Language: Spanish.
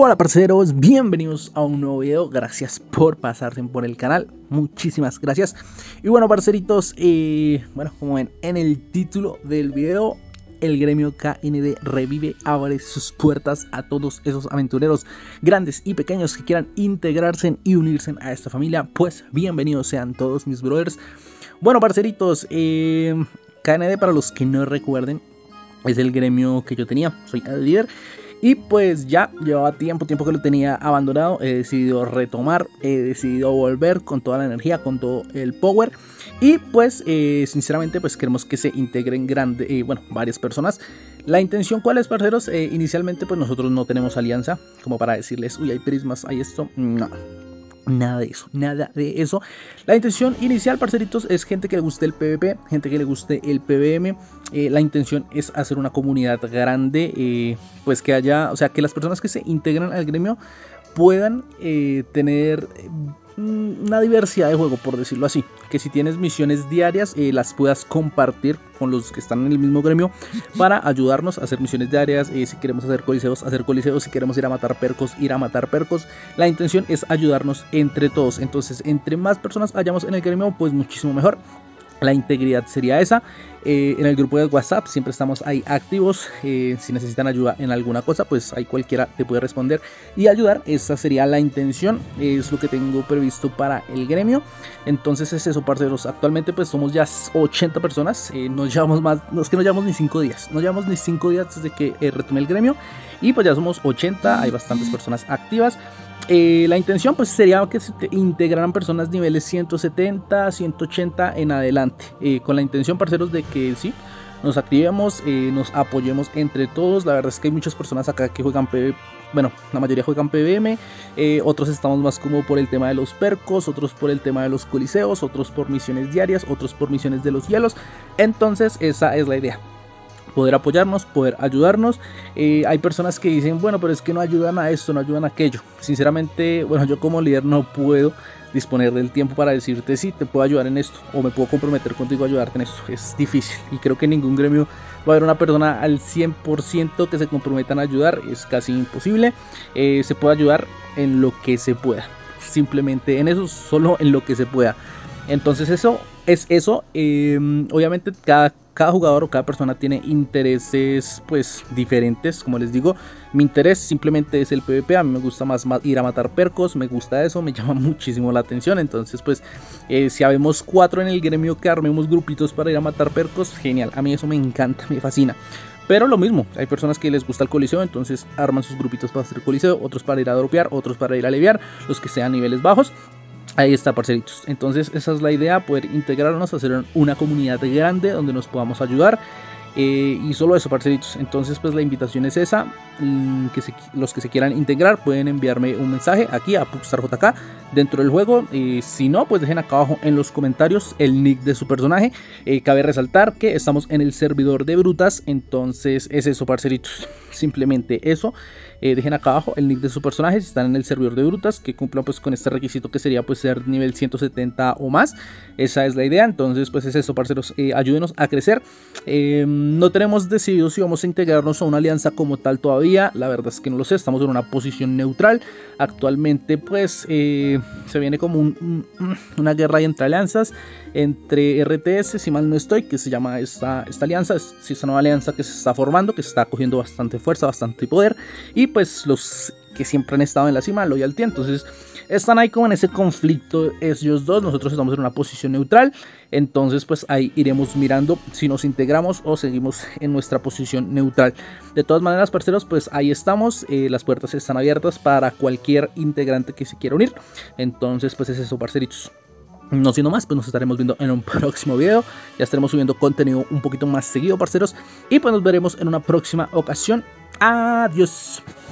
Hola parceros, bienvenidos a un nuevo video, gracias por pasarse por el canal, muchísimas gracias. Y bueno parceritos, como ven en el título del video, el gremio KND Revive abre sus puertas a todos esos aventureros grandes y pequeños que quieran integrarse y unirse a esta familia. Pues bienvenidos sean todos mis brothers. Bueno parceritos, KND, para los que no recuerden, es el gremio que yo tenía, soy el líder. Y pues ya llevaba tiempo que lo tenía abandonado. He decidido retomar, he decidido volver con toda la energía, con todo el power. Y pues sinceramente pues queremos que se integren varias personas. La intención, ¿cuál es, parceros? Inicialmente pues nosotros no tenemos alianza como para decirles, uy, hay prismas, hay esto, no. Nada de eso, nada de eso. La intención inicial, parceritos, es gente que le guste el PvP, gente que le guste el PvM. La intención es hacer una comunidad grande, pues que haya, o sea, que las personas que se integran al gremio puedan tener una diversidad de juego, por decirlo así. Que si tienes misiones diarias, las puedas compartir con los que están en el mismo gremio para ayudarnos a hacer misiones diarias. Si queremos hacer coliseos, hacer coliseos. Si queremos ir a matar percos, ir a matar percos. La intención es ayudarnos entre todos. Entonces, entre más personas hayamos en el gremio, pues muchísimo mejor. La integridad sería esa. En el grupo de WhatsApp siempre estamos ahí activos. Si necesitan ayuda en alguna cosa, pues ahí cualquiera te puede responder y ayudar. Esa sería la intención, es lo que tengo previsto para el gremio. Entonces es eso, parceros. Actualmente pues somos ya 80 personas. Nos llevamos más, no es que no llevamos ni 5 días. No llevamos ni 5 días desde que retomé el gremio. Y pues ya somos 80, hay bastantes personas activas. La intención pues sería que se integraran personas niveles 170, 180 en adelante, con la intención, parceros, de que sí, nos activemos, nos apoyemos entre todos. La verdad es que hay muchas personas acá que juegan PvP, bueno, la mayoría juegan PvM, otros estamos más como por el tema de los percos, otros por el tema de los coliseos, otros por misiones diarias, otros por misiones de los hielos. Entonces esa es la idea, poder apoyarnos, poder ayudarnos. Hay personas que dicen, bueno, pero es que no ayudan a esto, no ayudan a aquello. Sinceramente, bueno, yo como líder no puedo disponer del tiempo para decirte sí, te puedo ayudar en esto, o me puedo comprometer contigo a ayudarte en esto. Es difícil y creo que en ningún gremio va a haber una persona al 100% que se comprometan a ayudar. Es casi imposible. Se puede ayudar en lo que se pueda, simplemente en eso, solo en lo que se pueda. Entonces eso es eso. Obviamente cada jugador o cada persona tiene intereses pues diferentes. Como les digo, mi interés simplemente es el PvP. A mí me gusta más ir a matar percos, me gusta eso, me llama muchísimo la atención. Entonces pues si habemos 4 en el gremio que armemos grupitos para ir a matar percos, genial, a mí eso me encanta, me fascina. Pero lo mismo, hay personas que les gusta el coliseo, entonces arman sus grupitos para hacer coliseo, otros para ir a dropear, otros para ir a aliviar, los que sean niveles bajos. Ahí está, parceritos. Entonces esa es la idea, poder integrarnos, hacer una comunidad grande donde nos podamos ayudar. Y solo eso, parceritos. Entonces pues la invitación es esa, los que se quieran integrar pueden enviarme un mensaje aquí a PuxStarJK dentro del juego. Si no, pues dejen acá abajo en los comentarios el nick de su personaje. Cabe resaltar que estamos en el servidor de Brutas. Entonces es eso, parceritos, simplemente eso. Dejen acá abajo el nick de su personaje si están en el servidor de Brutas, que cumplan pues con este requisito, que sería pues ser nivel 170 o más. Esa es la idea. Entonces pues es eso, parceros, ayúdenos a crecer. No tenemos decidido si vamos a integrarnos a una alianza como tal todavía. La verdad es que no lo sé, estamos en una posición neutral. Actualmente pues se viene como una guerra entre alianzas, entre RTS, si mal no estoy, que se llama esta alianza. Es esta nueva alianza que se está formando, que se está cogiendo bastante fuerza, bastante poder. Y pues los que siempre han estado en la cima, Loyalty, entonces están ahí como en ese conflicto ellos dos. Nosotros estamos en una posición neutral. Entonces pues ahí iremos mirando si nos integramos o seguimos en nuestra posición neutral. De todas maneras, parceros, pues ahí estamos. Las puertas están abiertas para cualquier integrante que se quiera unir. Entonces pues es eso, parceritos. No siendo más, pues nos estaremos viendo en un próximo video. Ya estaremos subiendo contenido un poquito más seguido, parceros. Y pues nos veremos en una próxima ocasión. Adiós.